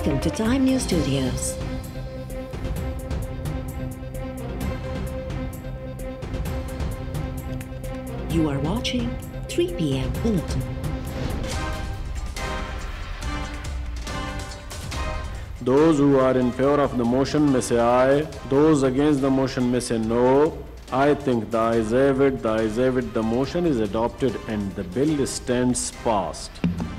Welcome to Time News Studios. You are watching 3 p.m. Bulletin. Those who are in favor of the motion may say aye. Those against the motion may say no. I think the ayes have it. The ayes have it. The motion is adopted and the bill stands passed.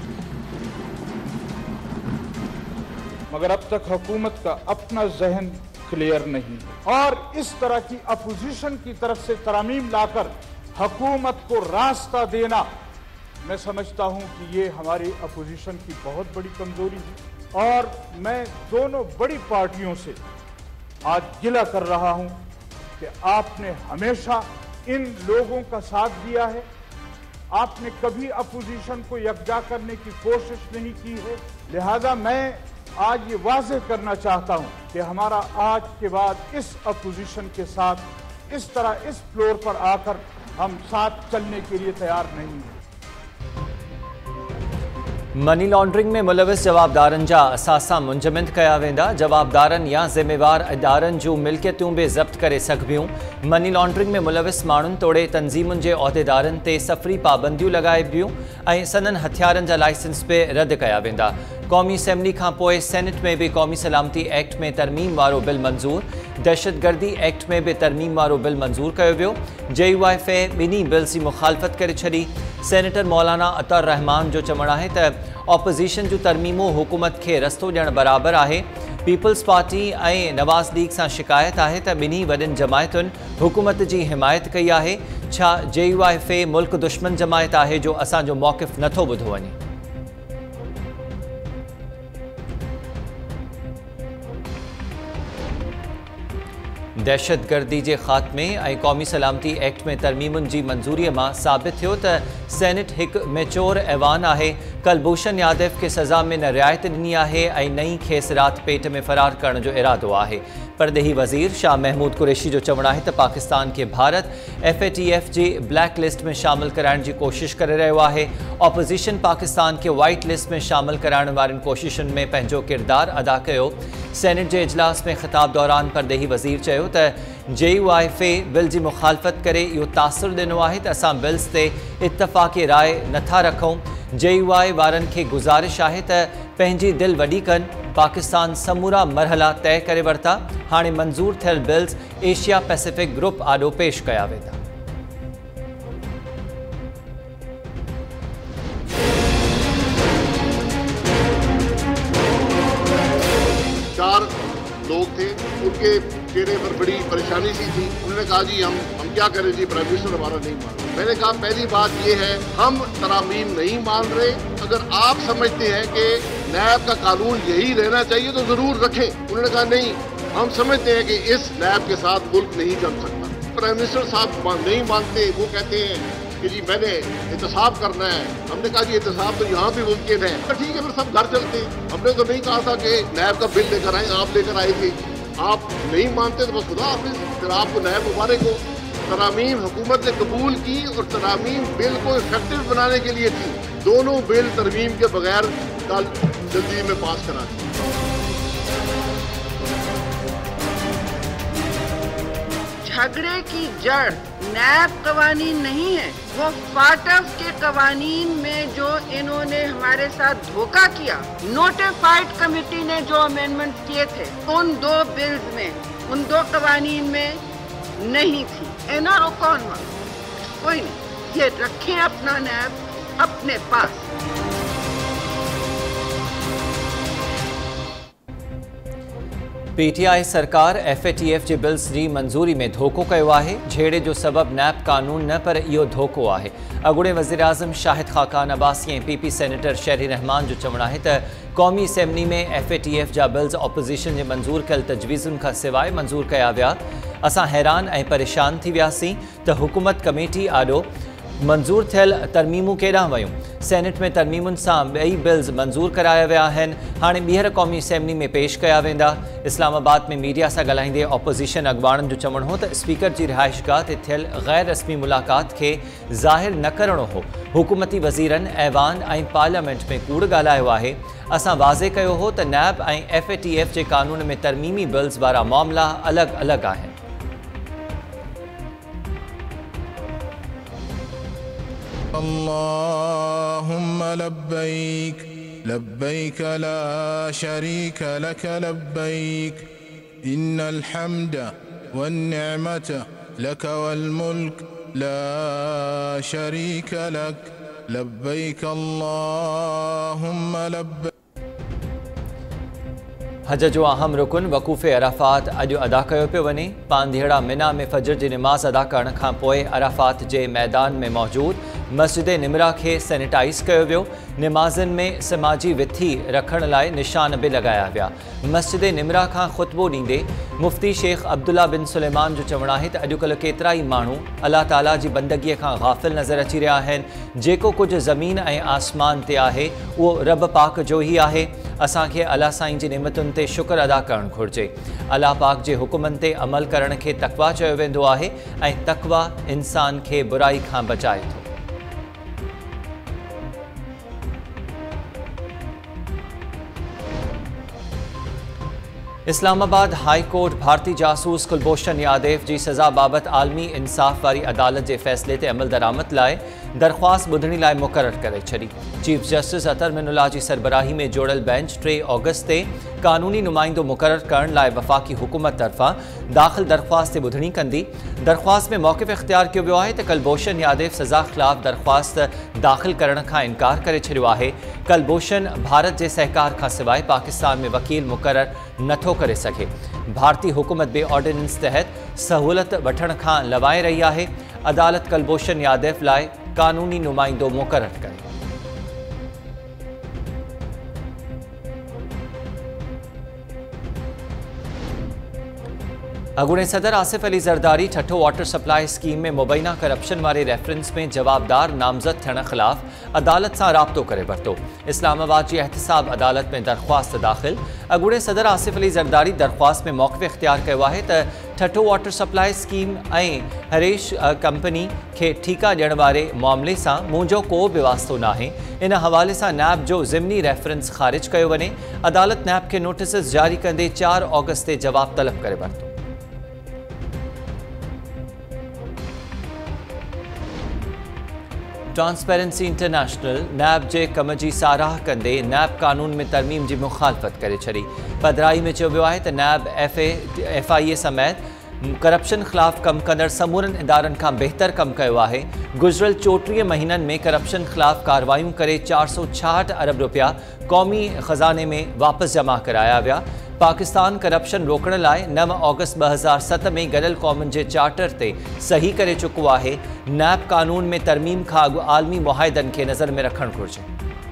मगर अब तक हुकूमत का अपना जहन clear नहीं और इस तरह की अपोजिशन की तरफ से तरमीम लाकर हुकूमत को रास्ता देना, मैं समझता हूं कि ये हमारी अपोजिशन की बहुत बड़ी कमजोरी है और मैं दोनों बड़ी पार्टियों से आज गिला कर रहा हूं कि आपने हमेशा इन लोगों का साथ दिया है, आपने कभी अपोजिशन को यकजा करने की कोशिश नहीं की है। लिहाजा मैं आज ये वाज़ेह करना चाहता हूं कि हमारा आज के बाद इस अपोजिशन के साथ इस तरह इस फ्लोर पर आकर हम साथ चलने के लिए तैयार नहीं हैं। मनी लॉन्ड्रिंग में मुलविस जवाबदारनि जा असासा मुंजमद कया वेंदा। जवाबदारनि या ज़िम्मेवार इदारनि जूं मिल्कियतूं बि ज़ब्त करे सघबियूं। मनी लॉन्ड्रिंग में मुलविस माण्हुनि तोड़े तंज़ीमुनि जे उहिदेदारनि ते सफ़री पाबंदियूं लगाइबियूं ऐं सननि हथियारनि जा लाइसेंस बि रद्द कया वेंदा। क़ौमी असेंबली खां पोइ सेनेट में भी क़ौमी सलामती एक्ट में तरमीम वारो बिल मंज़ूर। दहशतगर्दी एक्ट में भी तरमीम वारो बिल मंज़ूर कयो वियो। JUIF ॿिन्ही बिल्स जी मुखालफ़त करे छॾी। सेनेटर मौलाना अतर रहमान जो चवणु आहे त ऑपोज़िशन जूं तरमीमूं हुकूमत खे रस्तो ॾियणु बराबरि आहे। पीपल्स पार्टी ऐं नवाज़ लीग सां शिकायत आहे त ॿिन्ही वॾियुनि जमायतुनि हुकूमत जी हिमायत कई आहे। छा JUIF मुल्क दुश्मन जमायत आहे जो असांजो मौक़िफ़ नथो ॿुधो वञे? दहशतगर्दी के खात्मे और क़ौमी सलामती एक्ट में तरमीमुनि जी मंजूरी में साबित थियो त सेनेट एक मेचोर ऐवान है। कलभूषण यादव के सज़ा में न रियायत ॾिनी है और नई खेस रात पेट में फ़रार करण जो इरादो है। परदेही वज़ीर शाह महमूद कुरैशी जो चवणु है त पाकिस्तान के भारत FATF की ब्लैक लिस्ट में शामिल कराइण की कोशिश करे रहियो है। ऑपोजिशन पाकिस्तान के वाइट लिस्ट में शामिल कराइण वारिन कोशिशुनि में पंहिंजो किरदार अदा कयो। सेनेट के इजलास में खिताब दौरान परदेही वज़ीर चयो त JUIF बिल की मुखालफ़त करे इहो तासुर ॾिनो है त असां बिल्स ते इत्तफ़ाक़ी राय नथा रखूं। JUI वारनि खे गुज़ारिश है त पंहिंजी दिल वॾी कनि। पाकिस्तान समूरा मरहला तय करे वरिता। हाणे मंज़ूर थियल बिल्स एशिया पैसिफिक ग्रुप आॾो पेश कया वेंदा। चार लोग थे, उनके चेहरे पर बड़ी परेशानी सी थी। उन्होंने कहा जी हम क्या करें जी, प्राइम मिनिस्टर हमारा नहीं मान रहे। मैंने कहा पहली बात ये है, हम तरामीम नहीं मान रहे। अगर आप समझते हैं कि नैब का कानून यही रहना चाहिए तो जरूर रखें। उन्होंने कहा नहीं, हम समझते हैं कि इस नैब के साथ मुल्क नहीं चल सकता। प्राइम मिनिस्टर साहब नहीं मानते, वो कहते हैं कि जी मैंने एहतसाब करना है। हमने कहा जी एहतसाब तो यहाँ भी मुमकिन है। तो ठीक है, फिर सब घर चलते। हमने तो नहीं कहा था कि नैब का बिल लेकर आए, आप लेकर आए थे। आप नहीं मानते तो बस खुदा हाफिज़, फिर आपको नैब मुबारक हो। तरामीम हुकूमत ने कबूल की और तरामीम बिल को इफेक्टिव बनाने के लिए थी। दोनों बिल तरमीम के बगैर कल जल्दी में पास करा दी। झगड़े की जड़ नैब कवानीन नहीं है, वो फाटफ के कवानीन में जो इन्होंने हमारे साथ धोखा किया। नोटिफाइड कमेटी ने जो अमेंडमेंट किए थे उन दो बिल्स में, उन दो कवानीन में नहीं थी। NRO कौन मान? कोई नहीं। ये रखें अपना नैब अपने पास। PTI सरकार FATF के बिल्स की मंजूरी में धोखो कयो है। झेड़े जो सबब नैब कानून न पर इहो धोखो है। अॻूणे वज़ीर आज़म शाहिद खाकान अब्बासी ऐं PP सेनेटर शहरी रहमान जो चवणु है त क़ौमी असेंबली में FATF जा बिल्स ऑपोज़िशन जे मंज़ूर कयल तजवीज़ुनि खां सवाइ मंज़ूर कया विया। असां हैरान ऐं परेशान थी वियासीं त हुकूमत कमेटी आॾो मंज़ूर थियल तरमीमूं केॾांहुं वयूं। सेनेट में तरमीमुनि सां ॿई बिल्स मंज़ूर कराया विया आहिनि। हाणे ॿीहर क़ौमी असेंबली में पेश कया वेंदा। इस्लामाबाद में मीडिया सां ॻाल्हाईंदे ऑपोज़िशन अॻुवाणनि जो चवणु हो त स्पीकर जी रिहाइशगाह ते थियल गैर रस्मी मुलाक़ात खे ज़ाहिर न करणो हो। हुकूमती वज़ीरनि ऐवान ऐं पार्लियामेंट में कूड़ ॻाल्हायो आहे। असां वाज़े कयो हो त नैब ऐं FATF जे कानून में तरमीमी बिल्स वारा मामला अलॻि अलॻि आहिनि। اللهم لبيك لبيك لا شريك لك لبيك إن الحمد والنعمة لك والملك لا شريك لك لبيك اللهم لبيك। हज जो अहम रुकन वक़ूफ़े अराफ़ात अॼु अदा कयो पियो वञे। पांधेड़ा मिना में फजर जी नमाज़ अदा करण खां पोइ अराफ़ात जे मैदान में मौजूद मस्जिद निमरा खे सैनिटाइज़ कयो वियो। नमाज़नि में समाजी विथी रखण लाइ निशान बि लॻाया विया। मस्जिद निमरा खां ख़ुतबो ॾींदे मुफ्ती शेख अब्दुल्ला बिन सुलेमान जो चवणु आहे त अॼुकल्ह केतिरा ई माण्हू अल्लाह ताला जी बंदगीअ खां गाफ़िल नज़र अची रहिया आहिनि। जेको कुझु ज़मीन ऐं आसमान ते आहे उहो रब पाक जो ई आहे। असांखे अल्लाह साईं जी नेमतुनि ते शुक्र अदा करणु घुरिजे। अल्लाह पाक जे हुकुमनि ते अमल करण खे तक़वा चयो वेंदो आहे ऐं तक़वा इंसान खे बुराई खां बचाए थो। इस्लामाबाद हाई कोर्ट भारतीय जासूस कुलभूषण यादव जी सज़ा बाबति आलमी इंसाफ़ वारी अदालत जे फ़ैसिले ते अमल दरामद लाइ दरख़्वास्त ॿुधणी लाइ मुक़ररु करे छॾी। चीफ जस्टिस अतर मिनुल्लाह जी सरबराही में जोड़ियल बेंच 3 ऑगस्ट ते कानूनी नुमाइंदो मुक़ररु करण लाइ वफ़ाक़ी हुकूमत तरफ़ां दाख़िल दरख़्वास्त ते ॿुधणी कंदी। दरख़्वास्त में मौक़िफ़ इख़्तियार कयो वियो आहे त कुलभूषण यादव सज़ा ख़िलाफ़ दरख़्वास्त दाख़िल करण खां इनकार करे छॾियो आहे। कुलभूषण भारत जे सहकार खां सवाइ पाकिस्तान में वकील मुक़ररु नथो करे सघे। भारतीय हुकूमत बे ऑर्डिनेंस तहत सहूलत वठण खां लवाए रही आहे। अदालत कुलभूषण यादव लाइ कानूनी नुमाइंदो मुक़ररु करे। अगूणे सदर Asif Ali Zardari Thatta water supply scheme में मुबैना करप्शन वारे रेफरेंस में जवाबदार नामज़द थियण ख़िलाफ़ अदालत सां राब्तो करे वरितो। इस्लामाबाद जी एहतिसाब अदालत में दरख़्वास्त दाख़िल। अगूणे सदर आसिफ अली ज़रदारी दरख़्वास्त में मौक़िफ़ इख़्तियार कयो आहे त ठठो वाटर सप्लाई स्कीम ऐं हरेश कंपनी खे ठीका ॾियण वारे मामले सां मुंहिंजो को बि वास्तो नाहे। इन हवाले सां नैब जो ज़िमनी रेफरेंस ख़ारिज कयो वञे। अदालत नैब खे नोटिस जारी कंदे 4 ऑगस्ट ते जवाब तलब करे वरितो। ट्रांसपेरेंसी इंटरनेशनल नैब जे कम जी साराह कंदे नैब कानून में तरमीम जी मुखालफ़त करे छॾी। पधराई में चयो वियो आहे त नैब FIA समेत करप्शन ख़िलाफ़ कमु कंदड़ समूरनि इदारनि खां बहितर कमु कयो आहे। गुज़िरियल 34 महीननि में करप्शन ख़िलाफ़ कार्रवायूं करे 466 अरब रुपया क़ौमी ख़ज़ाने में वापसि जमा कराया विया। पाकिस्तान करप्शन रोकण लाइ 9 ऑगस्ट 2007 में गॾियल क़ौमुनि जे चार्टर ते सही करे चुको आहे। नैब कानून में तरमीम खां अॻु आलमी मुआहिदनि खे नज़र में रखणु घुरिजे।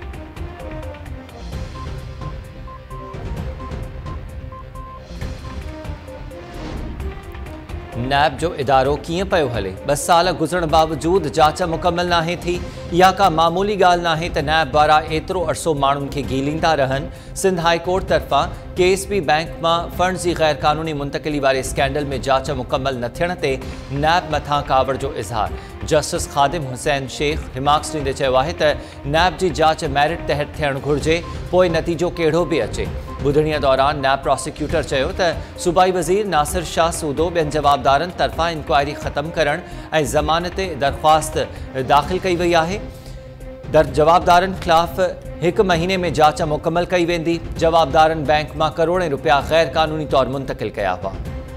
नैब जो इदारो कीअं पियो हले? 2 साल गुज़रण बावजूद जांच मुकमल नाहे थी। इहा का मामूली ॻाल्हि नाहे त नैब वारा एतिरो अरसो माण्हुनि खे गीलींदा रहनि। सिंध हाई कोर्ट तरफ़ां KSB बैंक मां फंड जी गैर कानूनी मुंतकिली वारे स्कैंडल में जांच मुकमल न थियण ते नैब मथां कावड़ जो इज़हार। जस्टिस ख़ादिम हुसैन शेख रिमार्क्स ॾींदे चयो आहे त नैब जी जांच मेरिट तहत थियणु घुरिजे, पोइ नतीजो कहिड़ो बि अचे। ॿुधणीअ दौरान नैब प्रोसिक्यूटर चयो त सूबाई वज़ीर नासिर शाह सूदो ॿियनि जवाबदारनि तरफ़ां इंक्वायरी ख़तमु करण ऐं ज़मानत दरख़्वास्त दाख़िल कई वई आहे। जवाबदारनि ख़िलाफ़ 1 महीने में जांच मुकमल कई वेंदी। जवाबदारनि बैंक मां करोड़ें रुपया गैर कानूनी तौर मुंतकिल कया हुआ।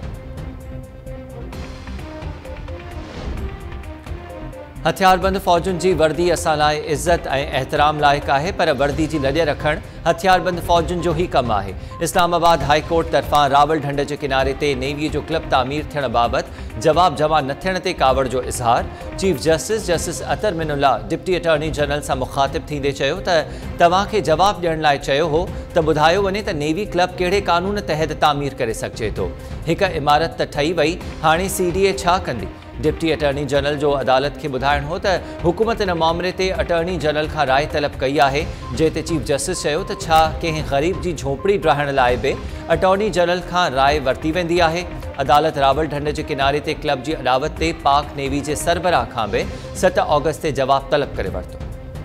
हथियारबंद फ़ौजुनि जी वर्दी असां लाइ इज़त ऐं एहतराम लाइक़ु आहे, पर वर्दी जी लॼ रखणु हथियारबंद फ़ौजुनि जो ई कमु आहे। इस्लामाबाद हाई कोर्ट तरफ़ां रावल ढंढ जे किनारे ते नेवीअ जो क्लब तामीर थियण बाबति जवाब जमा न थियण ते कावड़ जो इज़हार। Chief justice Athar Minallah deputy attorney general सां मुखातिब थींदे चयो त तव्हांखे जवाब ॾियण लाइ चयो हो त ॿुधायो वञे त नेवी क्लब कहिड़े कानून तहत तामीर करे सघिजे थो। हिकु इमारत त ठही वई, हाणे CDA छा कंदी? डिप्टी अटॉर्नी जनरल जो अदालत के ॿुधाइण हो त हुकूमत इन मामले ते अटॉर्नी जनरल खां राय तलब कई आहे, जंहिं ते चीफ जस्टिस चयो त छा कंहिं ग़रीब जी झोपड़ी ठाहिण लाइ बि अटॉर्नी जनरल खां राय वरिती वेंदी आहे। अदालत रावलढंढ जे किनारे ते क्लब जी अॾावत ते पाक नेवी जे सरबराह खां बि 7 ऑगस्ट ते जवाब तलब करे वरितो।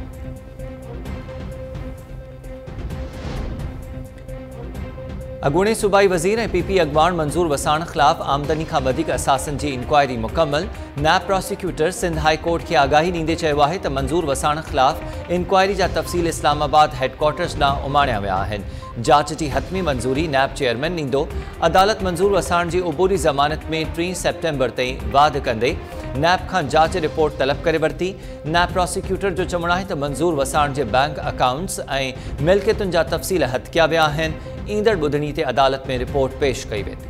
अॻूणे सूबाई वज़ीर ऐं पीपी अॻवान मंज़ूर वसाण ख़िलाफ़ आमदनी खां वधीक असासनि जी इंक्वायरी मुकमल। NAB prosecutor Sindh high court खे आगाही ॾींदे चयो आहे त मंज़ूर वसाण ख़िलाफ़ इंक्वायरी जा तफ़सील इस्लामाबाद हेडक्वार्टर्स ॾांहुं उमाणिया विया आहिनि। जांच जी हतमी मंज़ूरी नैब चेयरमैन ॾींदो। अदालत मंज़ूर वसाण जी उबूरी ज़मानत में 3 सेप्टेम्बर ताईं वाध कंदे नैब खां जांच रिपोर्ट तलब करे वरिती। नैब प्रोसिक्यूटर जो चवणु आहे त मंज़ूर वसाण जे बैंक अकाउंट्स ऐं मिल्कियतुनि जा तफ़सील हथ कया विया आहिनि। ईंदड़ ॿुधणी ते अदालत में रिपोर्ट पेश कई वेंदी।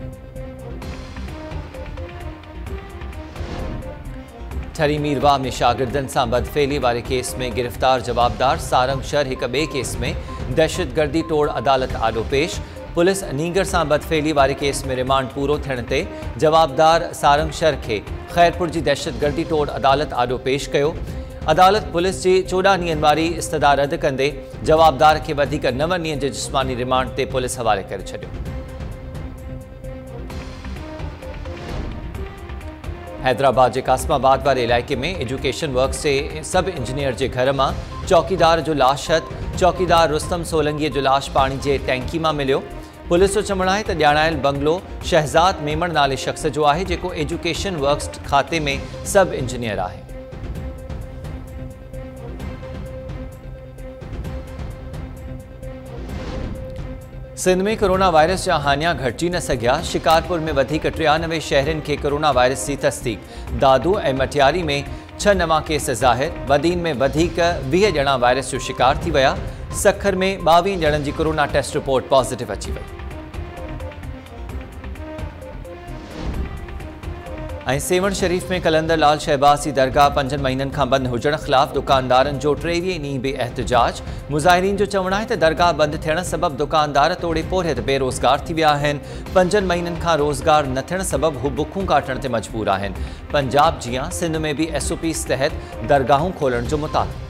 ठरी मीरवा में शागिर्दनि सां बदफ़ेली वारे केस में गिरफ़्तार जवाबदार सारंग शहर हिक ॿिए केस में दहशतगर्दी तोड़ अदालत आॾो पेश। पुलिस नीगर सां बदफ़ेली वारे केस में रिमांड पूरो थियण ते जवाबदार सारंग शहर खे ख़ैरपुर जी दहशतगर्दी तोड़ अदालत आॾो पेश कयो। अदालत पुलिस जी 14 ॾींहनि वारी इस्तदा रद्द कंदे जवाबदार खे वधीक 9 ॾींहनि जे जिस्मानी रिमांड ते पुलिस हवाले करे छॾियो। हैदराबाद जे कासमाबाद वारे इलाइक़े में एजुकेशन वर्क्स जे सब इंजीनियर जे घर मां चौकीदार जो लाश हथ। चौकीदार रुस्तम सोलंगीअ जो लाश पाणी जे टैंकी मां मिलियो। पुलिस जो चवणु आहे त ॼाणायल बंगलो शहज़ाद मेमण नाले शख़्स जो आहे, जेको एजुकेशन वर्क्स खाते में सब इंजीनियर आहे। सिंध में कोरोना वायरस जा हानिया घटिजी न सघिया। शिकारपुर में वधीक 93 शहरनि खे कोरोना वायरस जी तस्दीक। दादू ऐं मटियारी में 6 नवां केस ज़ाहिर। वदीन में वधीक 20 ॼणा वायरस जो शिकार थी विया। सखर में 22 ॼणनि जी कोरोना टेस्ट रिपोर्ट पॉज़िटिव अची वई। ऐं सेवण शरीफ़ में कलंदर लाल शहबाज़ जी दरगाह 5 महीननि खां बंदि हुजण ख़िलाफ़ दुकानदारनि जो 23 ॾींहं बि एहतिजाज। मुज़ाहिरीन जो चवणु आहे त दरगाह बंदि थियण सबबि दुकानदार तोड़े पोरियत बेरोज़गार थी विया आहिनि। 5 महीननि खां रोज़गार न थियण सबबि हू बुखूं काटण ते मजबूर आहिनि। पंजाब जीअं सिंध में बि SOPs तहत दरगाहूं खोलण जो मुतालबो।